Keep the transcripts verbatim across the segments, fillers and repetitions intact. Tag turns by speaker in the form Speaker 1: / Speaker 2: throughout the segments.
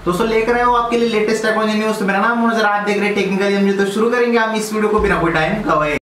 Speaker 1: दोस्तों लेकर आए हो आपके लिए लेटेस्ट टेक्नोलॉजी न्यूज। तो मेरा नाम मनोज, आप देख रहे हैं टेक्निकल एम जी। तो शुरू करेंगे हम इस वीडियो को बिना कोई टाइम गवाए।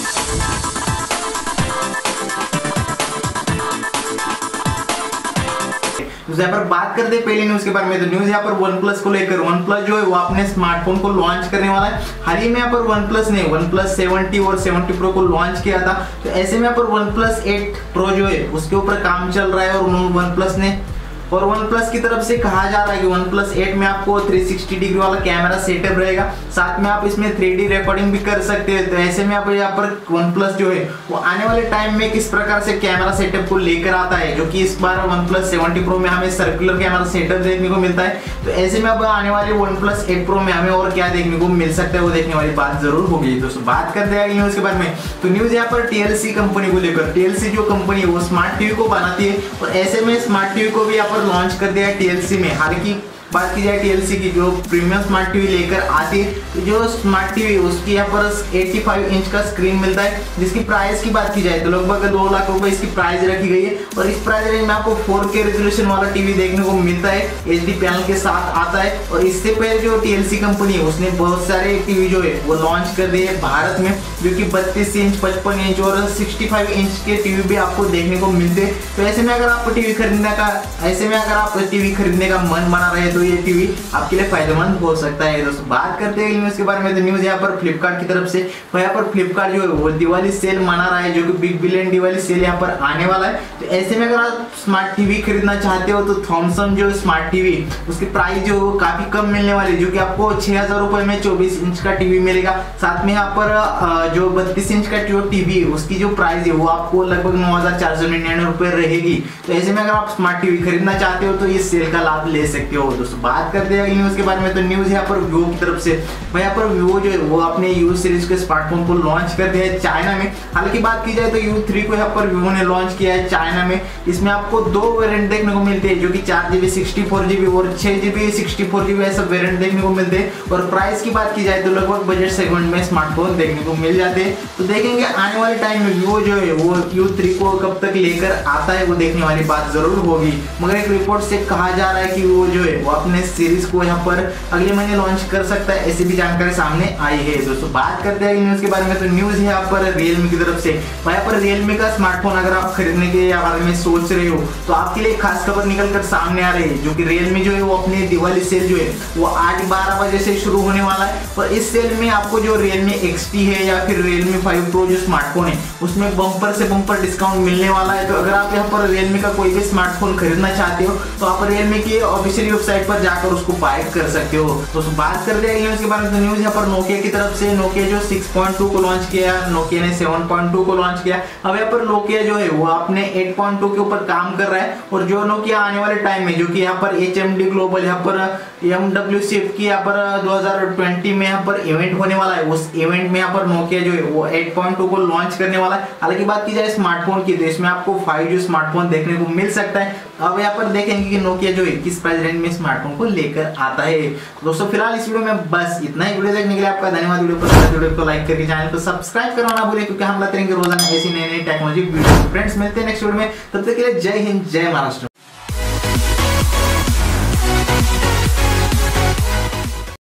Speaker 1: यहाँ पर बात करते हैं पहले न्यूज के बारे में। तो न्यूज यहाँ पर वन प्लस को लेकर, वन प्लस जो है वो अपने स्मार्टफोन को लॉन्च करने वाला है। हाल ही में यहाँ पर वन प्लस ने वन प्लस सेवेंटी और सेवेंटी प्रो को लॉन्च किया था। तो ऐसे में यहाँ पर वन प्लस एट प्रो जो है उसके ऊपर काम चल रहा है और वन प्लस ने और वन प्लस की तरफ से कहा जा रहा है कि वन प्लस एट में आपको थ्री सिक्सटी डिग्री वाला कैमरा सेटअप रहेगा, साथ में आप इसमें थ्री डी रिकॉर्डिंग भी कर सकते हैं। तो ऐसे में आप यहाँ पर वन प्लस जो है वो आने वाले टाइम में किस प्रकार से कैमरा सेटअप को लेकर आता है, जो कि इस बार वन प्लस सेवेंटी प्रो में हमें सर्कुलर कैमरा सेटअप देखने को मिलता है। तो ऐसे में अब आने वाले वन प्लस एट प्रो में हमें और क्या देखने को मिल सकता है वो देखने वाली बात जरूर होगी। दोस्तों बात करते हैं न्यूज के बारे में। तो न्यूज यहाँ पर टीएलसी कंपनी को लेकर, टीएलसी जो कंपनी है वो स्मार्ट टीवी को बनाती है और ऐसे में स्मार्ट टीवी को भी यहाँ पर लॉन्च कर दिया है टीएलसी में। हाल की बात की जाए टीएलसी की, जो प्रीमियम स्मार्ट टीवी लेकर आती है, तो जो स्मार्ट टीवी उसकी यहाँ पर पचासी इंच का स्क्रीन मिलता है, जिसकी प्राइस की बात की जाए तो लगभग दो लाख रुपए इसकी प्राइस रखी गई है। और इस प्राइस रेंज में आपको फोर के रेजोल्यूशन वाला टीवी देखने को मिलता है, एचडी पैनल के साथ आता है। और इससे पहले जो टीएलसी कंपनी है उसने बहुत सारे टीवी जो है वो लॉन्च कर दिए भारत में, जो कि बत्तीस इंच, पचपन इंच और पैंसठ इंच के टीवी भी आपको देखने को मिलते हैं। तो ऐसे में अगर आपको टीवी खरीदने का ऐसे में अगर आप टीवी खरीदने का मन बना रहे तो ये टीवी आपके लिए फायदेमंद हो सकता है। दोस्तों बात करते हैं न्यूज के बारे में। तो न्यूज यहाँ पर फ्लिपकार्ट की तरफ से, यहाँ पर फ्लिपकार्ट जो है वो दिवाली सेल मना रहा है, जो कि बिग बिलियन दिवाली सेल यहाँ पर आने वाला है। तो ऐसे में अगर आप स्मार्ट टीवी खरीदना चाहते हो तो थॉमसन जो स्मार्ट टीवी उसकी प्राइस जो वो काफी कम मिलने वाली, जो कि आपको छह हजार रुपए में चौबीस इंच का टीवी मिलेगा। साथ में यहाँ पर जो बत्तीस इंच का जो टीवी है उसकी जो प्राइस है वो आपको लगभग नौ हजार चार सौ निन्यानवे रुपए रहेगी। तो ऐसे में अगर आप स्मार्ट टीवी खरीदना चाहते हो तो इस सेल का लाभ ले सकते हो। दोस्तों बात करते हैं न्यूज के बारे में। तो न्यूज यहाँ पर वीवो की तरफ से, यहाँ पर वीवो जो है वो अपने यू सीरीज के स्मार्टफोन को लॉन्च कर दिया है चाइना में। हालांकि बात की जाए तो यू थ्री को यहाँ पर वीवो ने लॉन्च किया है चाइना में। इसमें आपको दो वेरिएंट देखने को मिलते हैं, जो कि चार जीबी सिक्सटी फोर जीबी और छह जीबी सिक्सटी फोर जीबी ऐसा वेरिएंट देखने को मिलते हैं। और प्राइस की बात की जाए तो लगभग बजट सेगमेंट में स्मार्टफोन देखने को मिल जाते हैं। तो देखेंगे आने वाले टाइम में वीवो जो है वो यू थ्री को कब तक लेकर आता है वो देखने वाली बात जरूर होगी। मगर एक रिपोर्ट से कहा जा रहा है कि वो जो है वो अपने सीरीज को यहाँ पर अगले महीने लॉन्च कर सकता है, ऐसी भी जानकारी सामने आई है। दोस्तों बात करते हैं न्यूज के बारे में। तो न्यूज है यहाँ पर रियलमी की तरफ से, यहाँ पर रियलमी का स्मार्टफोन अगर आप खरीदने के बारे में सोच रहे हो तो आपके लिए खास खबर निकल कर सामने आ रही है, जो कि रियलमी जो है वो अपने दिवाली सेल जो है वो आज बारह बजे से शुरू होने वाला है। और इस सेल में आपको जो रियलमी एक्स टी है या फिर रियलमी फाइव प्रो जो स्मार्टफोन है उसमें बम्पर से बम्पर डिस्काउंट मिलने वाला है। तो अगर आप यहाँ पर रियलमी का कोई भी स्मार्टफोन खरीदना चाहते हो तो आप रियलमी की ऑफिशियल वेबसाइट पर जाकर उसको बाय कर सकते हो। तो बात करते हैं न्यूज के बारे में। तो न्यूज यहाँ पर नोकिया की तरफ से, नोकिया जो सिक्स पॉइंट टू को लॉन्च किया, नोकिया ने सेवन पॉइंट टू को लॉन्च किया। अब यहाँ पर नोकिया जो है वो अपने एट पॉइंट टू के ऊपर काम कर रहा है। और जो नोकिया आने वाले टाइम में, जो कि यहाँ पर एच एम डी ग्लोबल यहाँ पर एम डब्ल्यू सी एफ की यहाँ पर दो हजार बीस में यहाँ पर इवेंट होने वाला है, उस इवेंट में यहाँ पर नोकिया जो है वो एट पॉइंट टू को लॉन्च करने वाला है। हालांकि बात की जाए स्मार्टफोन की तो इसमें आपको फाइव जी स्मार्टफोन देखने को मिल सकता है। अब यहाँ पर देखेंगे कि नोकिया जो है किस प्राइस रेंज में स्मार्टफोन को लेकर आता है। दोस्तों फिलहाल इस वीडियो में बस इतना ही। वीडियो देखने के लिए आपका धन्यवाद। वीडियो पसंद है वीडियो को लाइक करके चैनल को सब्सक्राइब करना ना भूलें, क्योंकि हम लाते रहेंगे रोजाना ऐसी नई नई टेक्नोलॉजी वीडियो। फ्रेंड्स मिलते हैं नेक्स्ट वीडियो में, तब तक के लिए जय हिंद, जय महाराष्ट्र।